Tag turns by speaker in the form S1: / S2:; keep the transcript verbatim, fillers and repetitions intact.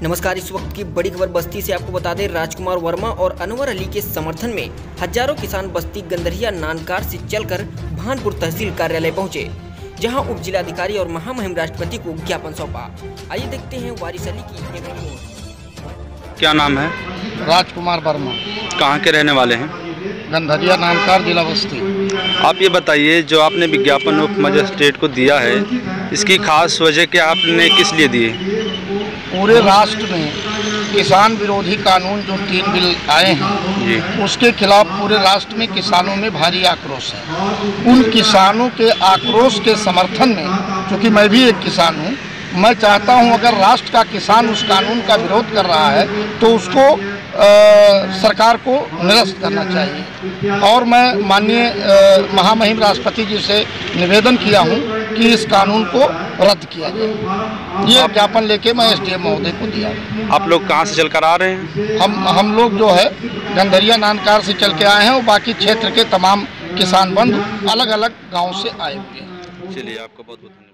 S1: नमस्कार, इस वक्त की बड़ी खबर बस्ती से आपको बता दें, राजकुमार वर्मा और अनवर अली के समर्थन में हजारों किसान बस्ती गंदरिया नानकार से चलकर भानपुर तहसील कार्यालय पहुंचे, जहां उप जिलाधिकारी और महामहिम राष्ट्रपति को ज्ञापन सौंपा। आइए देखते हैं वारिस अली की ये रिपोर्ट।
S2: क्या नाम है?
S3: राजकुमार वर्मा।
S2: कहाँ के रहने वाले हैं?
S3: गंदरिया नानकार जिला बस्ती।
S2: आप ये बताइए, जो आपने विज्ञापन उप मजिस्ट्रेट को दिया है, इसकी खास वजह क्या आपने किस लिए दिए?
S3: पूरे राष्ट्र में किसान विरोधी कानून जो तीन बिल आए हैं
S2: जी,
S3: उसके खिलाफ पूरे राष्ट्र में किसानों में भारी आक्रोश है। उन किसानों के आक्रोश के समर्थन में, क्योंकि मैं भी एक किसान हूं, मैं चाहता हूं अगर राष्ट्र का किसान उस कानून का विरोध कर रहा है तो उसको आ, सरकार को निरस्त करना चाहिए। और मैं माननीय महामहिम राष्ट्रपति जी से निवेदन किया हूं कि इस कानून को रद्द किया जाए। ये ज्ञापन लेके मैं एसडीएम महोदय को दिया।
S2: आप लोग कहाँ से चलकर आ रहे हैं?
S3: हम हम लोग जो है गंदरिया नानकार से चल के आए हैं और बाकी क्षेत्र के तमाम किसान बंधु अलग अलग गाँव से आए हुए हैं।
S2: चलिए, आपका बहुत बहुत धन्यवाद।